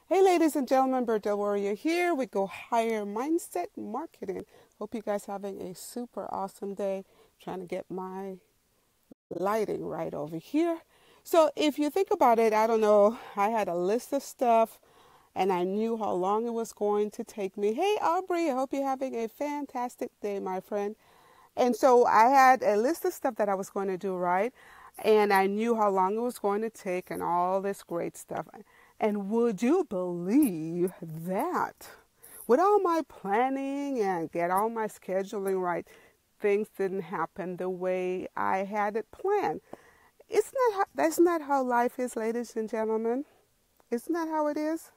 Hey, ladies and gentlemen, Birthday Warrior here. We go higher mindset marketing. Hope you guys having a super awesome day. Trying to get my lighting right over here. So, if you think about it, I don't know. I had a list of stuff, and I knew how long it was going to take me. Hey, Aubrey, I hope you're having a fantastic day, my friend. And so I had a list of stuff that I was going to do, right? And I knew how long it was going to take and all this great stuff. And would you believe that? With all my planning and get all my scheduling right, things didn't happen the way I had it planned. That's not how life is, ladies and gentlemen? Isn't that how it is?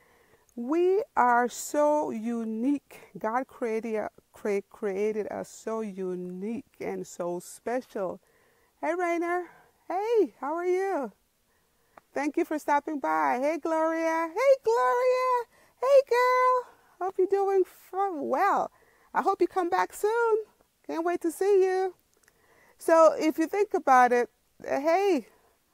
We are so unique. God created us so unique and so special. Hey, Rainer. Hey, how are you? Thank you for stopping by. Hey, Gloria. Hey, Gloria. Hey, girl. Hope you're doing well. I hope you come back soon. Can't wait to see you. So, if you think about it, hey,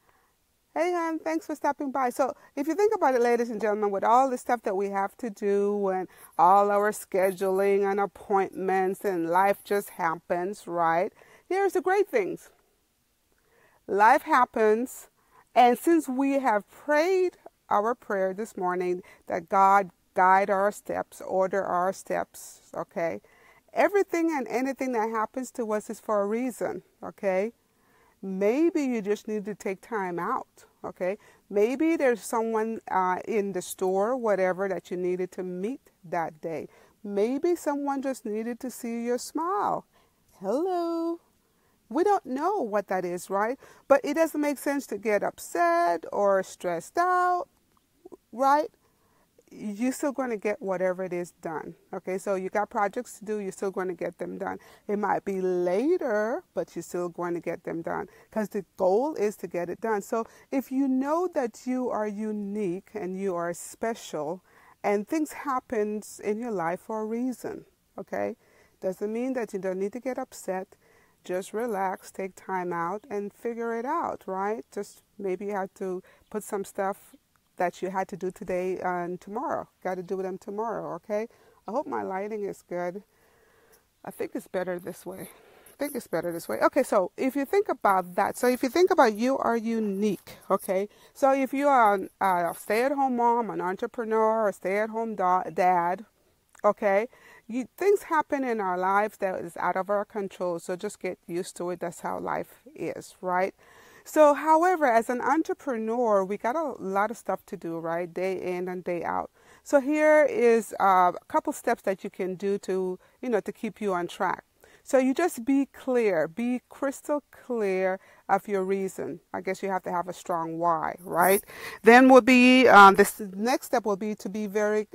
hon, thanks for stopping by. So, if you think about it, ladies and gentlemen, with all the stuff that we have to do and all our scheduling and appointments and life just happens, right? Here's the great things. Life happens, and since we have prayed our prayer this morning that God guide our steps, order our steps, okay? Everything and anything that happens to us is for a reason, okay? Maybe you just need to take time out, okay? Maybe there's someone in the store, whatever, that you needed to meet that day. Maybe someone just needed to see your smile. Hello. We don't know what that is, right? But it doesn't make sense to get upset or stressed out, right? You're still going to get whatever it is done. Okay, so you got projects to do, you're still going to get them done. It might be later, but you're still going to get them done because the goal is to get it done. So if you know that you are unique and you are special and things happen in your life for a reason, okay, doesn't mean that you don't need to get upset. Just relax, take time out and figure it out, right? Just maybe you have to put some stuff that you had to do today and tomorrow. Got to do them tomorrow, okay? I hope my lighting is good. I think it's better this way. Okay, so if you think about that, so if you think about you are unique, okay? So if you are a stay-at-home mom, an entrepreneur, a stay-at-home dad, okay? Things happen in our lives that is out of our control, so just get used to it. That's how life is, right? So, however, as an entrepreneur, we got a lot of stuff to do, right? Day in and day out. So here is a couple steps that you can do to, to keep you on track. So you just be clear, be crystal clear of your reason. I guess you have to have a strong why, right? Then will be, this next step will be to be very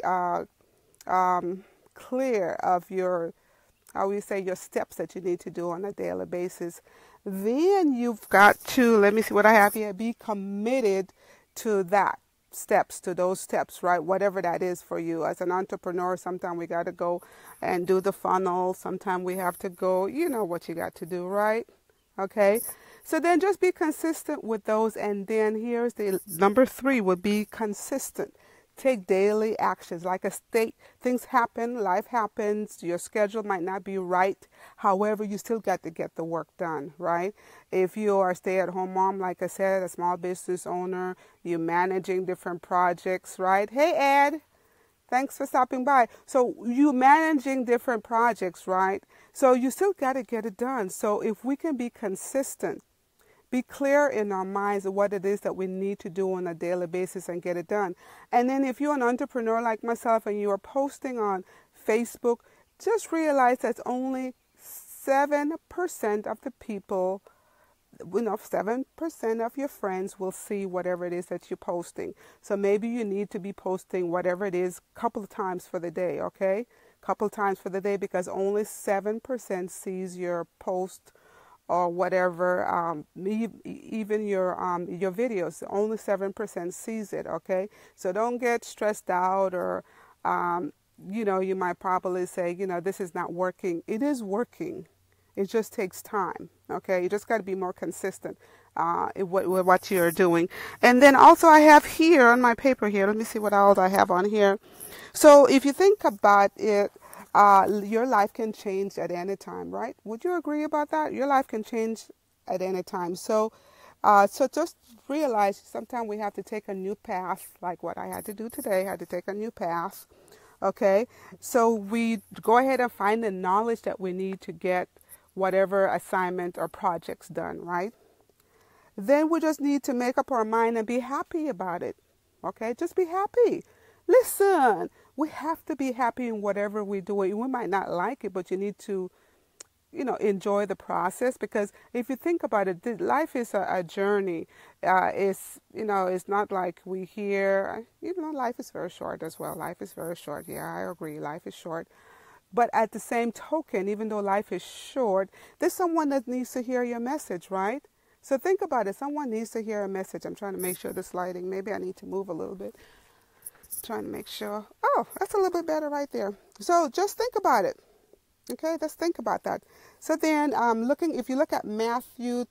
clear of your, how we say, your steps that you need to do on a daily basis. Then you've got to, let me see what I have here, be committed to those steps, right? Whatever that is for you. As an entrepreneur, sometimes we got to go and do the funnel. Sometimes we have to go, you know what you got to do, right? Okay. So then just be consistent with those. And then here's the number 3 would be consistent. Take daily actions. Like a state, things happen, life happens, your schedule might not be right. However, you still got to get the work done, right? If you are a stay-at-home mom, like I said, a small business owner, you're managing different projects, right? Hey, Ed, thanks for stopping by. So you're managing different projects, right? So you still got to get it done. So if we can be consistent, be clear in our minds of what it is that we need to do on a daily basis and get it done. And then if you're an entrepreneur like myself and you are posting on Facebook, just realize that only 7% of the people, 7% of your friends will see whatever it is that you're posting. So maybe you need to be posting whatever it is a couple of times for the day, okay? Couple of times for the day, because only 7% sees your post or whatever, even your videos, only 7% sees it, okay? So don't get stressed out or, you might probably say, this is not working. It is working. It just takes time, okay? You just got to be more consistent. what you're doing. And then also I have here on my paper here, let me see what else I have on here. So if you think about it, your life can change at any time, right? Would you agree about that? Your life can change at any time. So just realize sometimes we have to take a new path, like what I had to do today. I had to take a new path. Okay, so we go ahead and find the knowledge that we need to get whatever assignment or projects done, right? Then we just need to make up our mind and be happy about it. Okay, just be happy. Listen, we have to be happy in whatever we're doing. We might not like it, but you need to enjoy the process, because if you think about it, life is a journey. It's not like we hear, life is very short as well. Life is very short. Yeah, I agree. Life is short. But at the same token, even though life is short, there's someone that needs to hear your message, right? So think about it. Someone needs to hear a message. I'm trying to make sure this lighting, maybe I need to move a little bit. Trying to make sure. Oh, that's a little bit better right there. So just think about it. Okay, let's think about that. So then, if you look at Matthew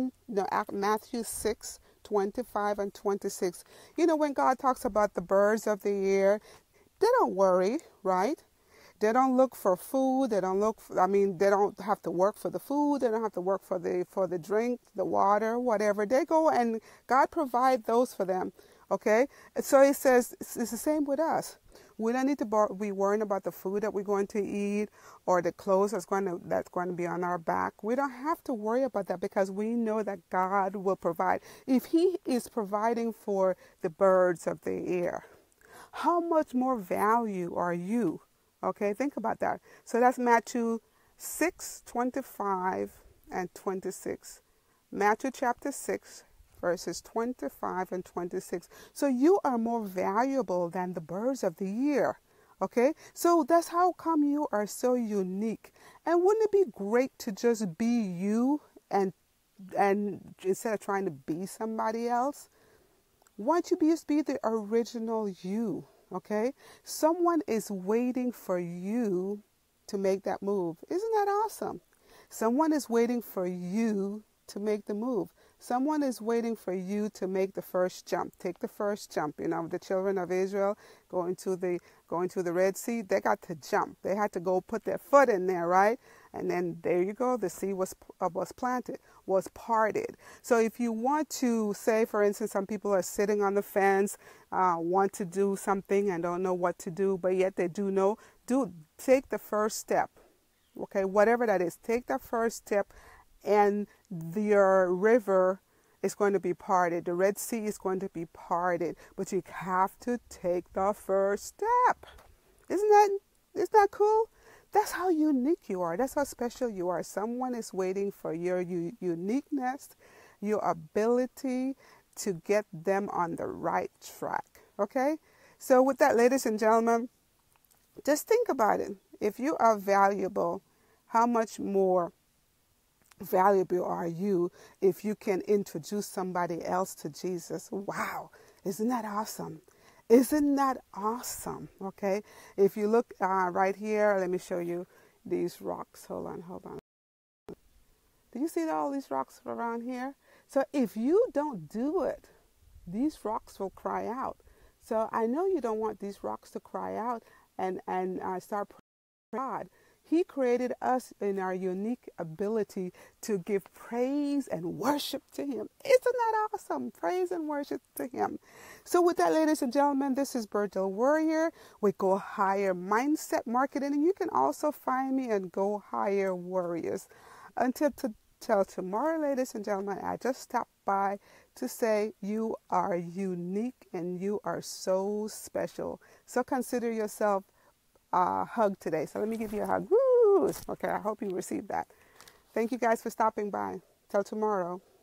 6:25 and 26, when God talks about the birds of the air, they don't worry, right? They don't look for food. They don't they don't have to work for the food. They don't have to work for the drink, the water, whatever. They go and God provide those for them. Okay, so it says it's the same with us. We don't need to be worrying about the food that we're going to eat or the clothes that's going to be on our back. We don't have to worry about that, because we know that God will provide. If He is providing for the birds of the air, how much more value are you? Okay, think about that. So that's Matthew 6:25 and 26. Matthew chapter 6. Verses 25 and 26. So you are more valuable than the birds of the air. Okay? So that's how come you are so unique. And wouldn't it be great to just be you and instead of trying to be somebody else? Why don't you just be the original you? Okay? Someone is waiting for you to make that move. Isn't that awesome? Someone is waiting for you to make the move. Someone is waiting for you to make the first jump. Take the first jump. The children of Israel going to the Red Sea, they got to jump. They had to go put their foot in there, right? And then there you go. The sea was planted, was parted. So if you want to say, for instance, some people are sitting on the fence, want to do something and don't know what to do, but yet they do know. Take the first step. Okay, whatever that is, take the first step, and your river is going to be parted. The Red Sea is going to be parted, but you have to take the first step. Isn't that cool? That's how unique you are. That's how special you are. Someone is waiting for your uniqueness, your ability to get them on the right track. Okay? So with that, ladies and gentlemen, just think about it. If you are valuable, how much more valuable are you if you can introduce somebody else to Jesus? Wow, isn't that awesome? Isn't that awesome? Okay, if you look right here, let me show you these rocks. Hold on. Do you see all these rocks around here? So if you don't do it, these rocks will cry out. So I know you don't want these rocks to cry out and start praying to God. He created us in our unique ability to give praise and worship to Him. Isn't that awesome? Praise and worship to Him. So with that, ladies and gentlemen, this is Bertel Warrior with Go Higher Mindset Marketing. And you can also find me at Go Higher Warriors. Until tomorrow, ladies and gentlemen, I just stopped by to say you are unique and you are so special. So consider yourself hug today. So let me give you a hug. Woo! Okay, I hope you received that. Thank you guys for stopping by. Till tomorrow.